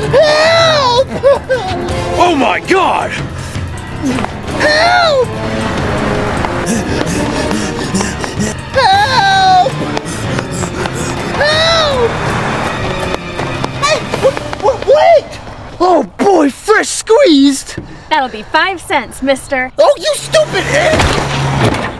Help! Oh my God! Help! Help! Help! Hey, wait! Oh boy, fresh squeezed! That'll be 5 cents, mister. Oh, you stupid!